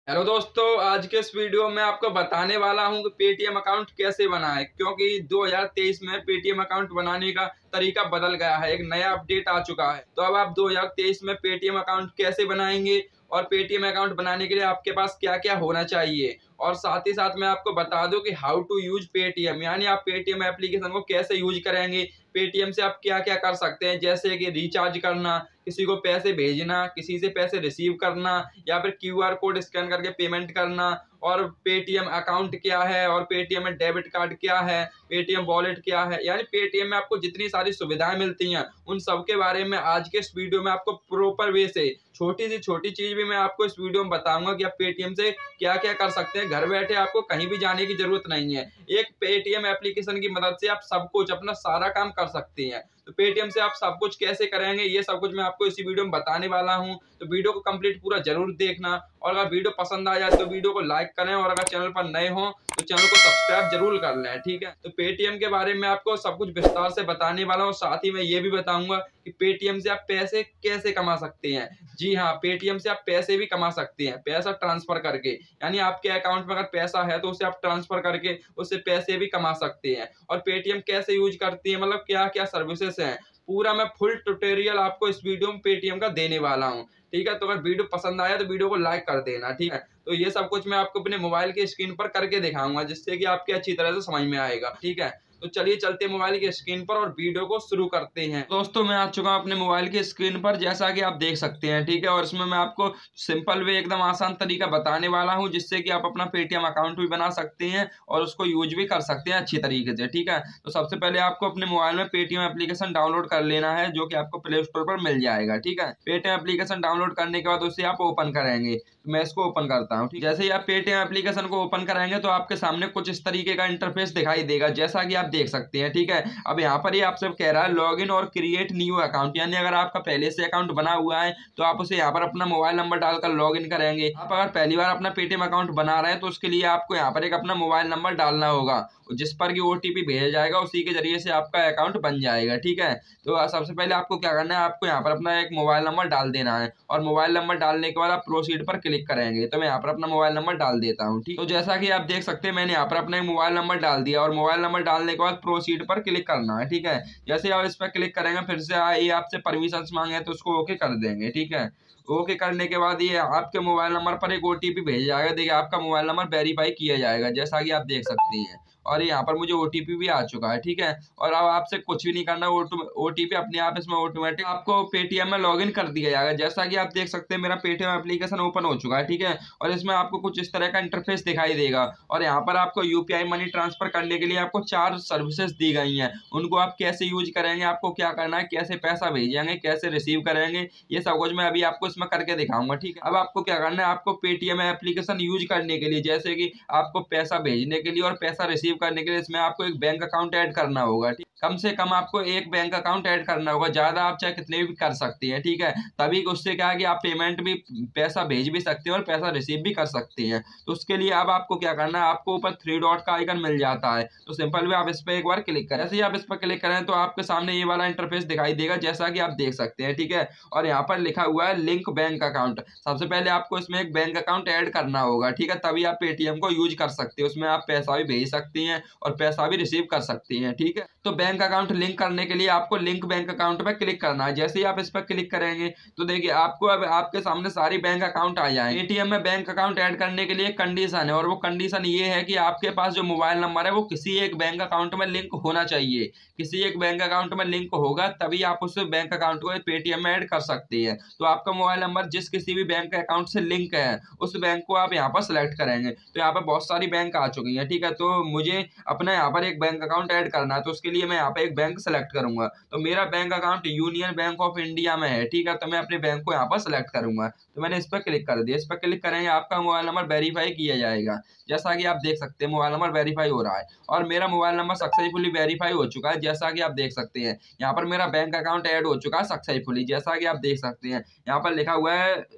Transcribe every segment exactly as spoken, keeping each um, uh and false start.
Hello दोस्तों, आज के इस वीडियो में आपको बताने वाला हूं कि पेटीएम अकाउंट कैसे बनाएं, क्योंकि दो हज़ार तेईस में पेटीएम अकाउंट बनाने का तरीका बदल गया है। एक नया अपडेट आ चुका है। तो अब आप दो हज़ार तेईस में पेटीएम अकाउंट कैसे बनाएंगे और पेटीएम अकाउंट बनाने के लिए आपके पास क्या क्या होना चाहिए, और साथ ही साथ मैं आपको बता दूं कि हाउ टू यूज पेटीएम, यानी आप पेटीएम एप्लीकेशन को कैसे यूज करेंगे, पेटीएम से आप क्या क्या कर सकते हैं, जैसे कि रिचार्ज करना, किसी को पैसे भेजना, किसी से पैसे रिसीव करना, या फिर क्यूआर कोड स्कैन करके पेमेंट करना, और पेटीएम अकाउंट क्या है, और पेटीएम में डेबिट कार्ड क्या है, पेटीएम वॉलेट क्या है, यानी पेटीएम में आपको जितनी सारी सुविधाएं मिलती हैं उन सब के बारे में आज के इस वीडियो में आपको प्रॉपर वे से, छोटी सी छोटी चीज भी मैं आपको इस वीडियो में बताऊंगा कि आप पेटीएम से क्या क्या कर सकते हैं। घर बैठे आपको कहीं भी जाने की जरूरत नहीं है। एक पेटीएम एप्लीकेशन की मदद से आप सब कुछ अपना सारा काम कर सकते हैं। तो पेटीएम से आप सब कुछ कैसे करेंगे, ये सब कुछ मैं आपको इसी वीडियो में बताने वाला हूं। तो वीडियो को कंप्लीट पूरा जरूर देखना, और अगर वीडियो पसंद आ जाए तो वीडियो को लाइक करें, और अगर चैनल पर नए हो तो चैनल को सब्सक्राइब जरूर कर लें। ठीक है, तो पेटीएम के बारे में आपको सब कुछ विस्तार से बताने वाला हूँ। साथ ही मैं ये भी बताऊंगा कि पेटीएम से आप पैसे कैसे कमा सकते हैं। जी हाँ, पेटीएम से आप पैसे भी कमा सकते हैं, पैसा ट्रांसफर करके, यानी आपके अकाउंट में अगर पैसा है तो उसे आप ट्रांसफर करके उससे पैसे भी कमा सकते हैं। और पेटीएम कैसे यूज करती है, मतलब क्या क्या सर्विसेज हैं, पूरा मैं फुल ट्यूटोरियल आपको इस वीडियो में पेटीएम का देने वाला हूँ। ठीक है, तो अगर वीडियो पसंद आया तो वीडियो को लाइक कर देना। ठीक है, तो ये सब कुछ मैं आपको अपने मोबाइल की स्क्रीन पर करके दिखाऊंगा, जिससे कि आपके अच्छी तरह से समझ में आएगा। ठीक है, तो चलिए चलते हैं मोबाइल की स्क्रीन पर और वीडियो को शुरू करते हैं। दोस्तों, मैं आ चुका हूं अपने मोबाइल की स्क्रीन पर, जैसा कि आप देख सकते हैं। ठीक है, और इसमें मैं आपको सिंपल वे, एकदम आसान तरीका बताने वाला हूं, जिससे कि आप अपना पेटीएम अकाउंट भी बना सकते हैं और उसको यूज भी कर सकते हैं अच्छी तरीके से। ठीक है, तो सबसे पहले आपको अपने मोबाइल में पेटीएम एप्लीकेशन डाउनलोड कर लेना है, जो कि आपको प्ले स्टोर पर मिल जाएगा। ठीक है, पेटीएम एप्लीकेशन डाउनलोड करने के बाद उसे आप ओपन करेंगे। तो मैं इसको ओपन करता हूँ। ठीक, जैसे ही आप पेटीएम एप्लीकेशन को ओपन कराएंगे तो आपके सामने कुछ इस तरीके का इंटरफेस दिखाई देगा, जैसा कि आप देख सकते हैं। ठीक है, अब यहाँ पर ही आपसे कह रहा है लॉगिन और क्रिएट न्यू अकाउंट, यानी अगर आपका पहले से अकाउंट बना हुआ है तो आप उसे यहाँ पर अपना मोबाइल नंबर डालकर लॉगिन करेंगे। आप अगर पहली बार अपना पेटीएम अकाउंट बना रहे हैं तो उसके लिए आपको यहाँ पर एक अपना मोबाइल नंबर डालना होगा, जिस पर की ओटीपी भेजा जाएगा, उसी के जरिए से आपका अकाउंट बन जाएगा। ठीक है, तो सबसे पहले आपको क्या करना है, आपको यहाँ पर अपना एक मोबाइल नंबर डाल देना है, और मोबाइल नंबर डालने के बाद आप प्रोसीड पर क्लिक करेंगे। तो मैं यहाँ पर अपना मोबाइल नंबर डाल देता हूँ। ठीक, तो जैसा कि आप देख सकते हैं मैंने यहाँ पर अपना एक मोबाइल नंबर डाल दिया, और मोबाइल नंबर डालने के बाद प्रोसीड पर क्लिक करना है। ठीक है, जैसे आप इस पर क्लिक करेंगे फिर से ये आपसे परमिशन मांगे तो उसको ओके कर देंगे। ठीक है, ओके करने के बाद ये आपके मोबाइल नंबर पर एक ओटीपी भेजा जाएगा। देखिए, आपका मोबाइल नंबर वेरीफाई किया जाएगा, जैसा कि आप देख सकते हैं, और यहाँ पर मुझे ओटीपी भी आ चुका है। ठीक है, और अब आपसे कुछ भी नहीं करना, ओटीपी अपने आप इसमें ऑटोमेटिक आपको पेटीएम में लॉगिन कर दिया जाएगा। जैसा कि आप देख सकते हैं मेरा पेटीएम एप्लीकेशन ओपन हो चुका है। ठीक है, और इसमें आपको कुछ इस तरह का इंटरफेस दिखाई देगा, और यहाँ पर आपको यूपीआई मनी ट्रांसफर करने के लिए आपको चार सर्विसेज दी गई हैं। उनको आप कैसे यूज करेंगे, आपको क्या करना है, कैसे पैसा भेजेंगे, कैसे रिसीव करेंगे, ये सब कुछ मैं अभी आपको इसमें करके दिखाऊंगा। ठीक है, अब आपको क्या करना है, आपको पेटीएम एप्लीकेशन यूज करने के लिए, जैसे कि आपको पैसा भेजने के लिए और पैसा रिसीव करने के लिए, इसमें आपको एक बैंक अकाउंट ऐड करना होगा। ठीक, कम से कम आपको एक बैंक अकाउंट ऐड करना होगा, ज्यादा आप चाहे कितने भी कर सकते हैं। ठीक है, तभी उससे क्या है कि आप पेमेंट भी, पैसा भेज भी सकते हैं और पैसा रिसीव भी कर सकते हैं। तो उसके लिए अब आपको क्या करना है, आपको ऊपर थ्री डॉट का आइकन मिल जाता है, तो सिंपल वे आप इस पर एक बार क्लिक करें। जैसे ही आप इस पर क्लिक करें तो आपके सामने ये वाला इंटरफेस दिखाई देगा, जैसा कि आप देख सकते हैं। ठीक है, और यहाँ पर लिखा हुआ है लिंक बैंक अकाउंट। सबसे पहले आपको इसमें एक बैंक अकाउंट ऐड करना होगा। ठीक है, तभी आप पेटीएम को यूज कर सकते हैं, उसमें आप पैसा भी भेज सकते हैं और पैसा भी रिसीव कर सकते हैं। ठीक है, तो बैंक अकाउंट लिंक करने के लिए आपको लिंक बैंक अकाउंट पर क्लिक करना है। जैसे ही आप इस पर क्लिक करेंगे तो देखिए आपको अब आपके सामने सारी बैंक अकाउंट आ जाएंगे। पेटीएम में बैंक अकाउंट ऐड करने के लिए एक कंडीशन है, और वो कंडीशन ये है कि आपके पास जो मोबाइल नंबर है वो किसी एक बैंक अकाउंट में लिंक होना चाहिए। किसी एक बैंक अकाउंट में लिंक होगा तभी आप उस बैंक अकाउंट को पेटीएम में ऐड कर सकते हैं। तो आपका मोबाइल नंबर जिस किसी भी बैंक अकाउंट से लिंक है उस बैंक को आप यहाँ पर सिलेक्ट करेंगे। तो यहाँ पर बहुत सारी बैंक आ चुकी है। ठीक है, तो मुझे अपना यहाँ पर एक बैंक अकाउंट ऐड करना है, तो उसके लिए मैं यहाँ पर एक बैंक सेलेक्ट करूंगा। तो मेरा bank account union bank of India में है। ठीक है, तो मैं अपने बैंक को यहाँ पर सेलेक्ट करूंगा। तो मैंने इस पर क्लिक कर दिया। इस पर क्लिक करेंगे आपका मोबाइल नंबर वेरीफाई किया जाएगा, जैसा कि आप देख सकते हैं मोबाइल नंबर वेरीफाई हो रहा है, और मेरा मोबाइल नंबर सक्सेसफुली वेरीफाई हो चुका है। जैसा कि आप देख सकते हैं यहाँ पर मेरा बैंक अकाउंट ऐड हो चुका है सक्सेसफुली, जैसा कि आप देख सकते हैं यहाँ पर लिखा हुआ है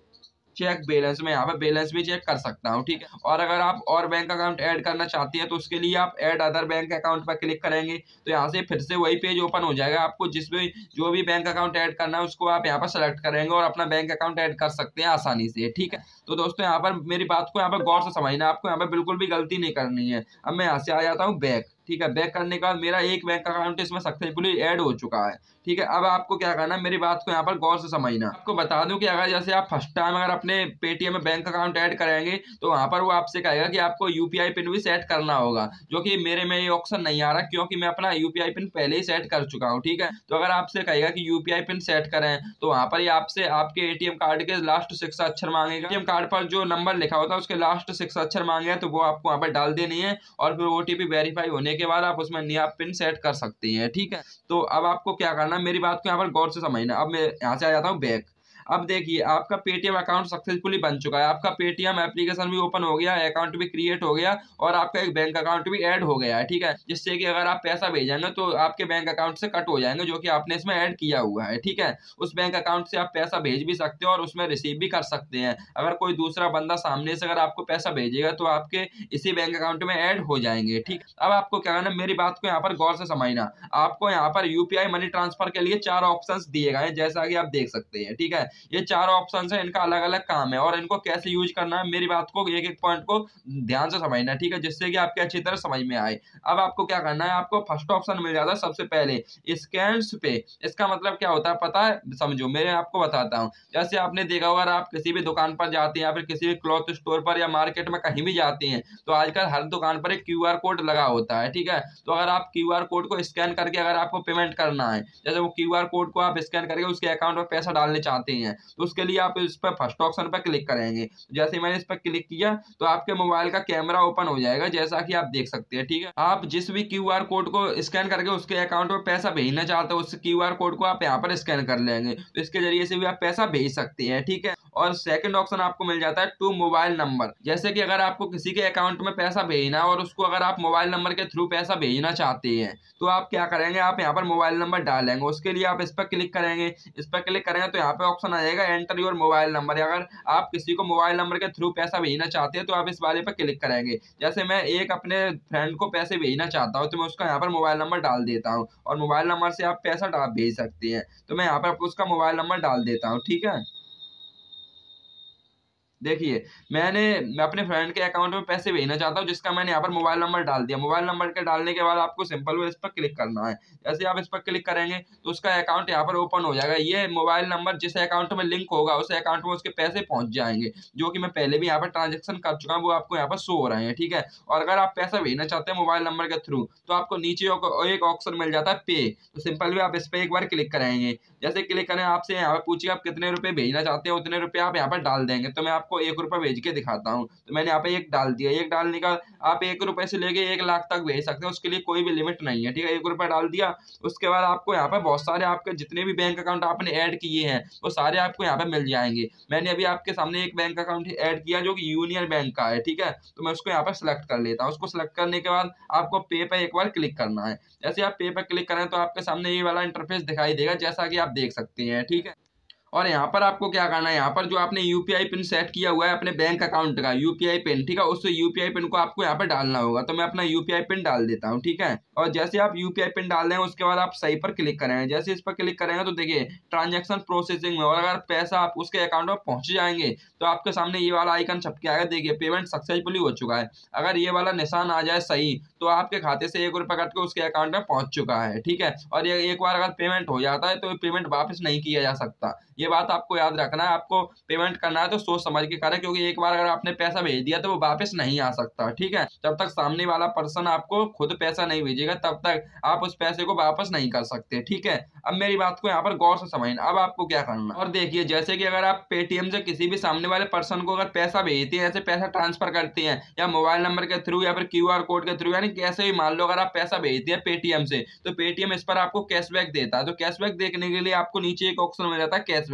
चेक बैलेंस में यहाँ पे बैलेंस भी चेक कर सकता हूँ, ठीक है। और अगर आप और बैंक अकाउंट ऐड करना चाहती हैं तो उसके लिए आप ऐड अदर बैंक अकाउंट पर क्लिक करेंगे तो यहाँ से फिर से वही पेज ओपन हो जाएगा। आपको जिस भी जो भी बैंक अकाउंट ऐड करना है उसको आप यहाँ पर सेलेक्ट करेंगे और अपना बैंक अकाउंट ऐड कर सकते हैं आसानी से, ठीक है। तो दोस्तों यहाँ पर मेरी बात को यहाँ पर गौर से समझना, आपको यहाँ पर बिल्कुल भी गलती नहीं करनी है। अब मैं यहाँ से आ जाता हूँ बैक, ठीक है। बैक करने के बाद मेरा एक बैंक अकाउंट इसमें सक्सेसफुली ऐड हो चुका है, ठीक है। अब आपको क्या करना है, मेरी बात को यहाँ पर गौर से समझना। आपको बता दूं कि अगर जैसे आप फर्स्ट टाइम अगर अपने पेटीएम में बैंक अकाउंट ऐड कराएंगे तो वहां पर वो आपसे कहेगा कि आपको यूपीआई पिन भी सेट करना होगा, जो कि मेरे में ये ऑप्शन नहीं आ रहा क्योंकि मैं अपना यूपीआई पिन पहले ही सेट कर चुका हूँ, ठीक है। तो अगर आपसे कहेगा कि यूपीआई पिन सेट करें तो वहां पर ये आपसे आपके एटीएम कार्ड के लास्ट सिक्स अक्षर मांगेगा। एटीएम कार्ड पर जो नंबर लिखा होता है उसके लास्ट सिक्स अक्षर मांगेगा तो वो आपको वहां पर डाल देनी है और फिर ओटीपी वेरीफाई होने के बाद आप उसमें नया पिन सेट कर सकते हैं, ठीक है। तो अब आपको क्या करना है, मेरी बात को यहाँ पर गौर से समझना। अब मैं यहाँ से आ जाता हूँ बैक। अब देखिए आपका पेटीएम अकाउंट सक्सेसफुली बन चुका है, आपका पेटीएम एप्लीकेशन भी ओपन हो गया, अकाउंट भी क्रिएट हो गया और आपका एक बैंक अकाउंट भी ऐड हो गया है, ठीक है। जिससे कि अगर आप पैसा भेजेंगे तो आपके बैंक अकाउंट से कट हो जाएंगे जो कि आपने इसमें ऐड किया हुआ है, ठीक है। उस बैंक अकाउंट से आप पैसा भेज भी सकते हो और उसमें रिसीव भी कर सकते हैं। अगर कोई दूसरा बंदा सामने से अगर आपको पैसा भेजेगा तो आपके इसी बैंक अकाउंट में ऐड हो जाएंगे, ठीक। अब आपको क्या करना है, मेरी बात को यहाँ पर गौर से समझना। आपको यहाँ पर यूपीआई मनी ट्रांसफर के लिए चार ऑप्शंस दिए गए हैं जैसा कि आप देख सकते हैं, ठीक है। ये चार ऑप्शन है, इनका अलग अलग काम है और इनको कैसे यूज करना है मेरी बात को एक एक पॉइंट को ध्यान से समझना, ठीक है, जिससे कि आपके अच्छी तरह समझ में आए। अब आपको क्या करना है, आपको फर्स्ट ऑप्शन मिल जाता है सबसे पहले स्कैन्स पे। इसका मतलब क्या होता है पता है, समझो, मेरे आपको बताता हूँ। जैसे आपने देखा होगा आप किसी भी दुकान पर जाते हैं या फिर किसी भी क्लॉथ स्टोर पर या मार्केट में कहीं भी जाते हैं तो आजकल हर दुकान पर एक क्यू आर कोड लगा होता है, ठीक है। तो अगर आप क्यू आर कोड को स्कैन करके अगर आपको पेमेंट करना है, जैसे वो क्यू आर कोड को आप स्कैन करके उसके अकाउंट में पैसा डालने चाहते हैं तो उसके लिए आप इस पर फर्स्ट ऑप्शन पर क्लिक करेंगे। जैसे मैंने इस पर क्लिक किया तो आपके मोबाइल का कैमरा ओपन हो जाएगा जैसा कि आप देख सकते हैं, ठीक है। आप जिस भी क्यू आर कोड को स्कैन करके उसके अकाउंट में पैसा भेजना चाहते हो उस क्यू आर कोड को आप यहाँ पर स्कैन कर लेंगे तो इसके जरिए से भी आप पैसा भेज सकते हैं, ठीक है। और सेकंड ऑप्शन आपको मिल जाता है टू मोबाइल नंबर। जैसे कि अगर आपको किसी के अकाउंट में पैसा भेजना है और उसको अगर आप मोबाइल नंबर के थ्रू पैसा भेजना चाहते हैं तो आप क्या करेंगे, आप यहाँ पर मोबाइल नंबर डालेंगे। उसके लिए आप इस पर क्लिक करेंगे। इस पर क्लिक करेंगे तो यहाँ पे ऑप्शन आ जाएगा एंटर योर मोबाइल नंबर। अगर आप किसी को मोबाइल नंबर के थ्रू पैसा भेजना चाहते हैं तो आप इस वाले पर क्लिक करेंगे। जैसे मैं एक अपने फ्रेंड को पैसे भेजना चाहता हूँ तो मैं उसका यहाँ पर मोबाइल नंबर डाल देता हूँ और मोबाइल नंबर से आप पैसा भेज सकते हैं। तो मैं यहाँ पर उसका मोबाइल नंबर डाल देता हूँ, ठीक है। देखिए मैंने मैं अपने फ्रेंड के अकाउंट में पैसे भेजना चाहता हूँ जिसका मैंने यहाँ पर मोबाइल नंबर डाल दिया। मोबाइल नंबर के डालने के बाद आपको सिंपल वो इस पर क्लिक करना है। जैसे आप इस पर क्लिक करेंगे तो उसका अकाउंट यहाँ पर ओपन हो जाएगा। ये मोबाइल नंबर जिस अकाउंट में लिंक होगा उस अकाउंट में उसके पैसे पहुंच जाएंगे, जो कि मैं पहले भी यहाँ पर ट्रांजेक्शन कर चुका हूँ, वो आपको यहाँ पर शो हो रहे हैं, ठीक है। और अगर आप पैसा भेजना चाहते हैं मोबाइल नंबर के थ्रू तो आपको नीचे एक ऑप्शन मिल जाता है पे। तो सिंपल भी आप इस पर एक बार क्लिक करेंगे। जैसे क्लिक करें आपसे यहाँ पर पूछिए आप कितने रुपए भेजना चाहते हैं, उतने रुपए आप यहाँ पर डाल देंगे। तो मैं आपको एक रुपये भेज के दिखाता हूं। तो मैंने यहाँ पे एक डाल दिया। एक डालने का आप एक रुपए से लेके एक लाख तक भेज सकते हैं, उसके लिए कोई भी लिमिट नहीं है, ठीक है। एक रुपया डाल दिया। उसके बाद आपको यहाँ पे बहुत सारे आपके जितने भी बैंक अकाउंट आपने ऐड किए हैं वो सारे आपको यहाँ पे मिल जाएंगे। मैंने अभी आपके सामने एक बैंक अकाउंट ऐड किया जो कि यूनियन बैंक का है, ठीक है। तो मैं उसको यहाँ पर सिलेक्ट कर लेता हूँ। उसको सिलेक्ट करने के बाद आपको पे पे एक बार क्लिक करना है। जैसे आप पे पे क्लिक करें तो आपके सामने ये वाला इंटरफेस दिखाई देगा जैसा कि आप देख सकते हैं, ठीक है। और यहाँ पर आपको क्या करना है, यहाँ पर जो आपने यूपीआई पिन सेट किया हुआ है अपने बैंक अकाउंट का यूपीआई पिन, ठीक है, उस यूपीआई पिन को आपको यहाँ पर डालना होगा। तो मैं अपना यूपीआई पिन डाल देता हूँ, ठीक है। और जैसे आप यूपीआई पिन डाल रहे हैं उसके बाद आप सही पर क्लिक करेंगे। जैसे इस पर क्लिक करेंगे तो देखिए ट्रांजेक्शन प्रोसेसिंग में, और अगर पैसा आप उसके अकाउंट में पहुंच जाएंगे तो आपके सामने ये वाला आइकन छप के आएगा। देखिए पेमेंट सक्सेसफुली हो चुका है। अगर ये वाला निशान आ जाए सही तो आपके खाते से एक रुपया कट के उसके अकाउंट में पहुंच चुका है, ठीक है। और ये एक बार अगर पेमेंट हो जाता है तो पेमेंट वापस नहीं किया जा सकता। ये बात आपको याद रखना है। आपको पेमेंट करना है तो सोच समझ के करें, क्योंकि एक बार अगर आपने पैसा भेज दिया तो वो वापस नहीं आ सकता, ठीक है। जब तक सामने वाला पर्सन आपको खुद पैसा नहीं भेजेगा तब तक आप उस पैसे को वापस नहीं कर सकते, ठीक है। अब मेरी बात को यहाँ पर गौर से समझना। अब आपको क्या करना, और देखिए जैसे कि अगर आप पेटीएम से किसी भी सामने वाले पर्सन को अगर पैसा भेजते हैं, ऐसे पैसा ट्रांसफर करते हैं या मोबाइल नंबर के थ्रू या फिर क्यू आर कोड के थ्रू, यानी कैसे भी मान लो अगर आप पैसा भेजते हैं पेटीएम से तो पेटीएम इस पर आपको कैशबैक देता है। तो कैशबैक देखने के लिए आपको नीचे एक ऑप्शन मिल जाता है कैशबैक।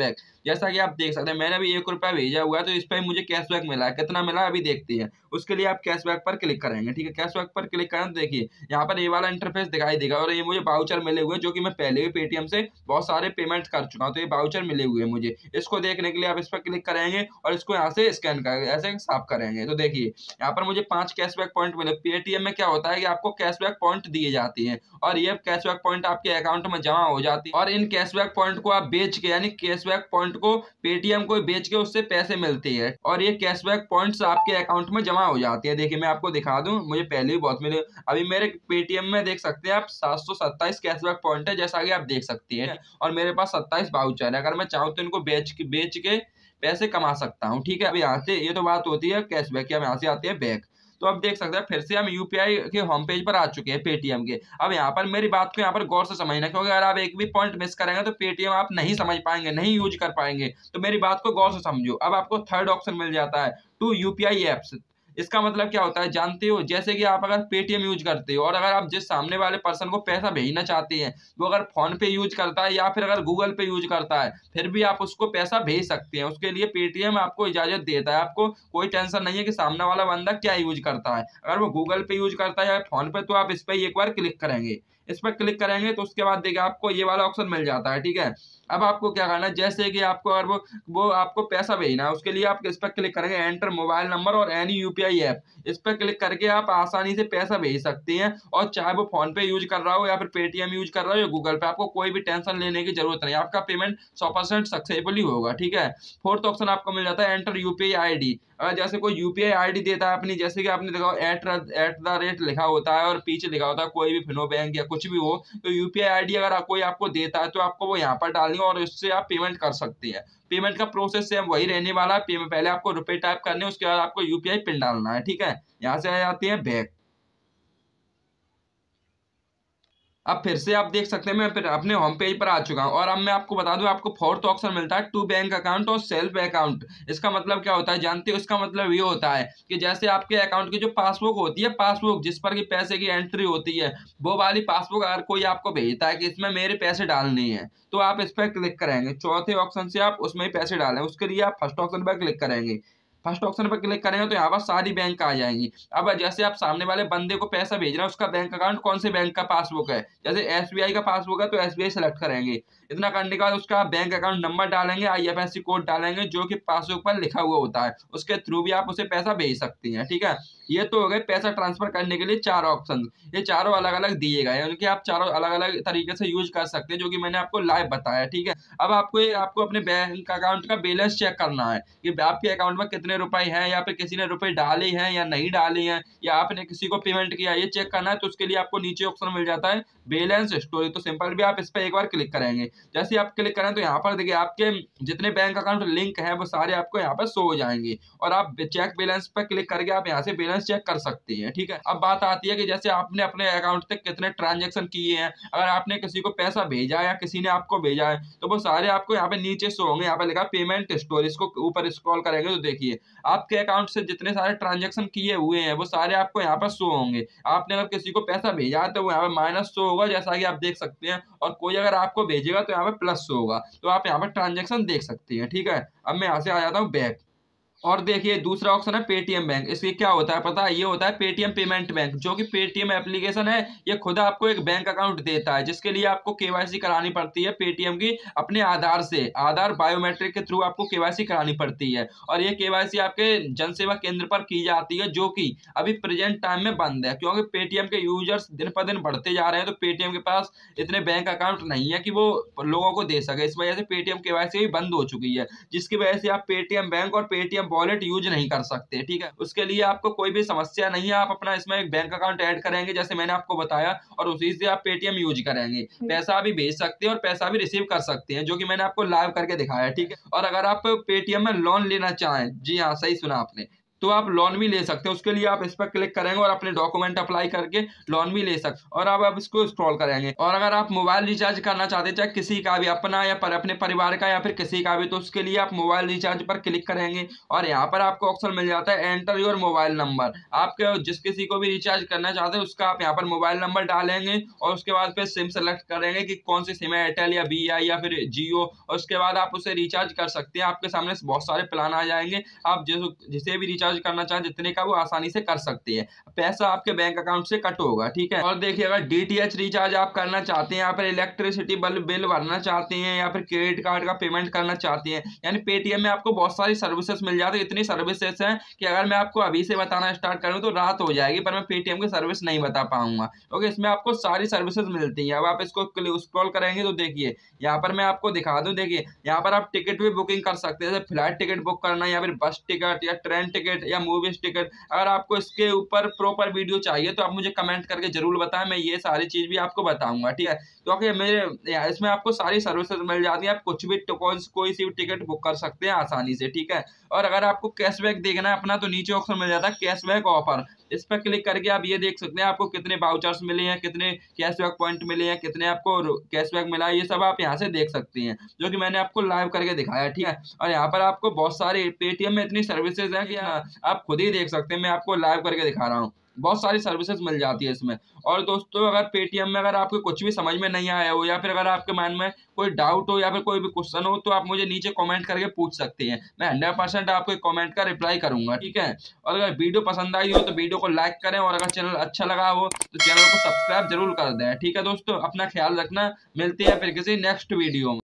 जैसा कि आप देख सकते हैं मैंने अभी एक रुपया भेजा हुआ है तो इस पर मुझे कैशबैक मिला है। कितना मिला है अभी देखते हैं। उसके लिए आप कैशबैक पर क्लिक करेंगे, ठीक है। कैशबैक पर क्लिक करें तो देखिए यहाँ पर ये वाला इंटरफेस दिखाई देगा और ये मुझे वाउचर मिले हुए हैं जो कि मैं पहले भी पेटीएम से बहुत सारे पेमेंट कर चुका हूँ, तो ये वाउचर मिले हुए हैं मुझे। इसको देखने के लिए आप इस पर क्लिक करेंगे और इसको यहाँ से स्कैन करेंगे, ऐसे साफ करेंगे तो देखिए यहाँ पर मुझे पांच कैशबैक पॉइंट मिले। पेटीएम में क्या होता है कि आपको कैशबैक पॉइंट दिए जाती है और ये कैशबैक पॉइंट आपके अकाउंट में जमा हो जाती है और इन कैशबैक पॉइंट को आप बेच के, यानी कैशबैक पॉइंट को पेटीएम को बेच के उससे पैसे मिलते हैं और ये कैशबैक पॉइंट्स आपके अकाउंट में जमा हो जाती है। देखिए मैं आपको दिखा दूं, मुझे पहले भी बहुत मिले। अभी मेरे पेटीएम में देख सकते हैं आप सात सौ सत्ताईस कैशबैक पॉइंट है जैसा कि आप देख सकते हैं और मेरे पास सत्ताईस वाउचर है। अगर मैं चाहूँ तो इनको बेच के बेच के पैसे कमा सकता हूँ, ठीक है। अभी यहाँ से ये तो बात होती है कैशबैक की, अब यहाँ से आती है बैक। तो अब देख सकते हैं फिर से हम यूपीआई के होम पेज पर आ चुके हैं पेटीएम के। अब यहाँ पर मेरी बात को यहाँ पर गौर से समझना, क्योंकि अगर आप एक भी पॉइंट मिस करेंगे तो पेटीएम आप नहीं समझ पाएंगे, नहीं यूज कर पाएंगे। तो मेरी बात को गौर से समझो। अब आपको थर्ड ऑप्शन मिल जाता है टू यूपीआई एप्स। इसका मतलब क्या होता है जानते हो? जैसे कि आप अगर पेटीएम यूज करते हो और अगर आप जिस सामने वाले पर्सन को पैसा भेजना चाहते हैं वो अगर फोन पे यूज करता है या फिर अगर गूगल पे यूज करता है फिर भी आप उसको पैसा भेज सकते हैं। उसके लिए पेटीएम आपको इजाजत देता है। आपको कोई टेंशन नहीं है कि सामने वाला बंदा क्या यूज करता है। अगर वो गूगल पे यूज करता है या फोन पे तो आप इस पर एक बार क्लिक करेंगे। इस पर क्लिक करेंगे तो उसके बाद देखिए आपको ये वाला ऑप्शन मिल जाता है, ठीक है। अब आपको क्या करना है, जैसे कि आपको अगर वो वो आपको पैसा भेजना है उसके लिए आप इस पर क्लिक करेंगे, एंटर मोबाइल नंबर और एनी यूपीआई ऐप। इस पर क्लिक करके आप आसानी से पैसा भेज सकते हैं और चाहे वो फोन पे यूज कर रहा हो या फिर पेटीएम यूज कर रहा हो या गूगल पे, आपको कोई भी टेंशन लेने की जरूरत नहीं। आपका पेमेंट सौ परसेंट सक्सेसफुली होगा, ठीक है। फोर्थ ऑप्शन आपको मिल जाता है एंटर यूपीआई आईडी। अगर जैसे कोई यूपीआई आईडी देता है अपनी, जैसे कि आपने देखा एट एट द रेट लिखा होता है और पीछे लिखा होता है कोई भी फिनो बैंक या कुछ भी हो, तो यूपीआई आईडी अगर कोई आपको देता है तो आपको वो यहाँ पर डालनी और इससे आप पेमेंट कर सकते हैं। पेमेंट का प्रोसेस सेम वही रहने वाला है। पहले आपको रुपए टाइप करने, उसके बाद आपको यूपीआई पिन डालना है, ठीक है। यहाँ से आ जाती है बैक। अब फिर से आप देख सकते हैं मैं फिर अपने होम पेज पर आ चुका हूं और अब मैं आपको बता दूं आपको फोर्थ ऑप्शन मिलता है टू बैंक अकाउंट और सेल्फ अकाउंट। इसका मतलब क्या होता है जानते हो? इसका मतलब ये होता है कि जैसे आपके अकाउंट की जो पासबुक होती है, पासबुक जिस पर की पैसे की एंट्री होती है, वो वाली पासबुक अगर कोई आपको भेजता है कि इसमें मेरे पैसे डालने हैं तो आप इस पर क्लिक करेंगे। चौथे ऑप्शन से आप उसमें पैसे डालें, उसके लिए आप फर्स्ट ऑप्शन पर क्लिक करेंगे। फर्स्ट ऑप्शन पर क्लिक करेंगे तो यहाँ पर सारी बैंक आ जाएंगी। अब जैसे आप सामने वाले बंदे को पैसा भेज रहे हैं उसका बैंक अकाउंट कौन से बैंक का पासबुक है, जैसे एसबीआई का पासबुक है तो एसबीआई सेलेक्ट करेंगे। इतना करने के बाद उसका बैंक अकाउंट नंबर डालेंगे, आईएफएससी कोड डालेंगे जो कि पासबुक पर लिखा हुआ होता है, उसके थ्रू भी आप उसे पैसा भेज सकते हैं, ठीक है। ये तो हो गए पैसा ट्रांसफर करने के लिए चार ऑप्शन। ये चारों अलग अलग दिए गए हैं, उनके आप चारों अलग अलग तरीके से यूज कर सकते हैं जो कि मैंने आपको लाइव बताया, ठीक है। अब आपको आपको अपने बैंक अकाउंट का बैलेंस चेक करना है कि आपके अकाउंट में कितने रुपए हैं या फिर किसी ने रुपए डाले हैं या नहीं डाले हैं या आपने किसी को पेमेंट किया, ये चेक करना है। तो उसके लिए आपको नीचे ऑप्शन मिल जाता है बैलेंस स्टोरी। तो सिंपल भी आप इस पर एक बार क्लिक करेंगे। जैसे आप क्लिक करें तो यहाँ पर देखिए आपके जितने बैंक अकाउंट लिंक हैं वो सारे आपको यहाँ पर शो हो जाएंगे और आप चेक बैलेंस पर क्लिक करके आप यहाँ से बैलेंस चेक कर सकते हैं, ठीक है। अब बात आती है कि जैसे आपने अपने अकाउंट तक कितने ट्रांजेक्शन किए हैं, अगर आपने किसी को पैसा भेजा या किसी ने आपको भेजा है तो वो सारे आपको यहाँ पे नीचे शो होंगे। यहाँ पे लिखा पेमेंट स्टोरी, इसको ऊपर स्क्रॉल करेंगे तो देखिए आपके अकाउंट से जितने सारे ट्रांजेक्शन किए हुए हैं वो सारे आपको यहाँ पर शो होंगे। आपने अगर किसी को पैसा भेजा है तो वो यहाँ पे माइनस शो होगा जैसा कि आप देख सकते हैं, और कोई अगर आपको भेजेगा तो यहाँ पे प्लस शो होगा। तो आप यहाँ पर ट्रांजेक्शन देख सकते हैं, ठीक है। अब मैं यहाँ से आ जाता हूँ बैक और देखिए दूसरा ऑप्शन है पेटीएम बैंक। इसके क्या होता है पता है? ये होता है पेटीएम पेमेंट बैंक, जो कि पेटीएम एप्लीकेशन है। ये खुद आपको एक बैंक अकाउंट देता है जिसके लिए आपको केवाईसी करानी पड़ती है पेटीएम की अपने आधार से। आधार बायोमेट्रिक के थ्रू आपको केवाईसी करानी पड़ती है और ये केवाईसी आपके जनसेवा केंद्र पर की जाती है, जो कि अभी प्रेजेंट टाइम में बंद है क्योंकि पेटीएम के यूजर्स दिन पर दिन बढ़ते जा रहे हैं। तो पेटीएम के पास इतने बैंक अकाउंट नहीं है कि वो लोगों को दे सके। इस वजह से पेटीएम केवाईसी भी बंद हो चुकी है, जिसकी वजह से आप पेटीएम बैंक और पेटीएम वॉलेट यूज नहीं कर सकते, ठीक है। उसके लिए आपको कोई भी समस्या नहीं है। आप अपना इसमें एक बैंक अकाउंट ऐड करेंगे जैसे मैंने आपको बताया और उसी से आप पेटीएम यूज करेंगे। पैसा भी भेज सकते हैं और पैसा भी रिसीव कर सकते हैं, जो कि मैंने आपको लाइव करके दिखाया है, ठीक है। और अगर आप पेटीएम में लोन लेना चाहें, जी हाँ सही सुना आपने, तो आप लोन भी ले सकते हो। उसके लिए आप इस पर क्लिक करेंगे और अपने डॉक्यूमेंट अप्लाई करके लोन भी ले सकते और अब आप इसको स्क्रॉल करेंगे। और अगर आप मोबाइल रिचार्ज करना चाहते हैं, चाहे किसी का भी, अपना या पर अपने परिवार का या फिर किसी का भी, तो उसके लिए आप मोबाइल रिचार्ज पर क्लिक करेंगे और यहाँ पर आपको ऑप्शन मिल जाता है एंटर योर मोबाइल नंबर। आपके जिस किसी को भी रिचार्ज करना चाहते हैं उसका आप यहाँ पर मोबाइल नंबर डालेंगे और उसके बाद फिर सिम सेलेक्ट करेंगे कि कौन सी सिम है, एयरटेल या बी आई या फिर जियो, और उसके बाद आप उसे रिचार्ज कर सकते हैं। आपके सामने बहुत सारे प्लान आ जाएंगे, आप जिस जिसे भी रिचार्ज करना चाहें जितने का वो आसानी से कर सकते हैं। पैसा आपके बैंक अकाउंट से कट होगा, ठीक है। और देखिए अगर डी टी एच रिचार्ज आप करना चाहते हैं, या फिर इलेक्ट्रिसिटी बिल बिल भरना चाहते हैं, या फिर क्रेडिट कार्ड का पेमेंट करना चाहते हैं, यानी पेटीएम में आपको बहुत सारी सर्विसेज मिल जाती है। इतनी सर्विसेज हैं कि अगर मैं आपको अभी से बताना स्टार्ट करूँ तो रात हो जाएगी, पर मैं पेटीएम की सर्विस नहीं बता पाऊंगा क्योंकि इसमें आपको सारी सर्विसेज मिलती हैं। अब आप इसको स्क्रॉल करेंगे तो देखिए यहाँ पर मैं आपको दिखा दूं, देखिए यहाँ पर आप टिकट भी बुकिंग कर सकते हैं, जैसे फ्लाइट टिकट बुक करना या फिर बस टिकट या ट्रेन टिकट या मूवीज टिकट। अगर आपको इसके ऊपर प्रॉपर वीडियो चाहिए तो आप मुझे कमेंट करके जरूर बताएं, मैं ये सारी चीज भी आपको बताऊंगा, ठीक है। क्योंकि मेरे इसमें आपको सारी सर्विसेज मिल जाती है, आप कुछ भी कोई सी भी टिकट बुक कर सकते हैं आसानी से, ठीक है। और अगर आपको कैशबैक देखना है अपना तो नीचे ऑप्शन मिल जाता है कैशबैक ऑफर, इस पर क्लिक करके आप ये देख सकते हैं आपको कितने वाउचर्स मिले हैं, कितने कैशबैक पॉइंट मिले हैं, कितने आपको कैशबैक मिला है, ये सब आप यहाँ से देख सकते हैं, जो कि मैंने आपको लाइव करके दिखाया, ठीक है। और यहाँ पर आपको बहुत सारे पेटीएम में इतनी सर्विसेज हैं कि आप खुद ही देख सकते हैं, मैं आपको लाइव करके दिखा रहा हूँ, बहुत सारी सर्विसेज मिल जाती है इसमें। और दोस्तों अगर पेटीएम में अगर आपको कुछ भी समझ में नहीं आया हो या फिर अगर आपके माइंड में कोई डाउट हो या फिर कोई भी क्वेश्चन हो तो आप मुझे नीचे कमेंट करके पूछ सकते हैं, मैं हंड्रेड परसेंट आपको कमेंट का रिप्लाई करूंगा, ठीक है। और अगर वीडियो पसंद आई हो तो वीडियो को लाइक करें और अगर चैनल अच्छा लगा हो तो चैनल को सब्सक्राइब जरूर कर दें, ठीक है दोस्तों। अपना ख्याल रखना, मिलते हैं फिर किसी नेक्स्ट वीडियो में।